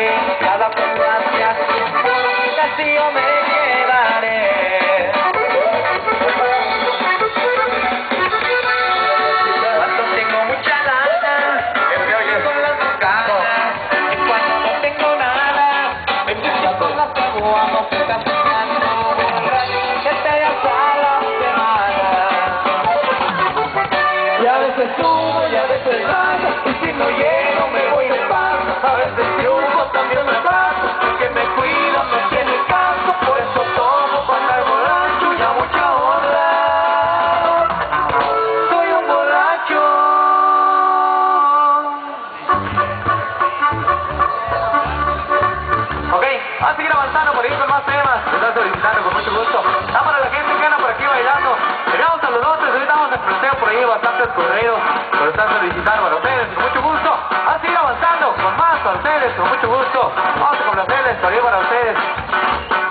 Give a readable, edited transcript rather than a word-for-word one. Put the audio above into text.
cada fragancia, así yo me llevaré. Cuando tengo mucha lana, me oye con las bocadas, y cuando no tengo nada, me piso con las caguamas, que están fumando, que te hasta la semana. Y a veces subo y a veces bajo, y si no llego me voy de paso. A veces triunfo, también me paso, porque me cuido, no tiene caso. Por eso tomo para andar borracho y a mucha honra. Soy un borracho. Ok, vamos a seguir avanzando por ahí con más temas. Les estoy solicitando con mucho gusto. Está para la gente que anda por aquí bailando. Llegamos a los lotes, ahorita vamos a fronteo por ahí bastantes corridos. Pero están solicitando para ustedes con mucho gusto. Vamos a seguir avanzando con más para ustedes con mucho gusto. Vamos a complacerles por ahí para ustedes.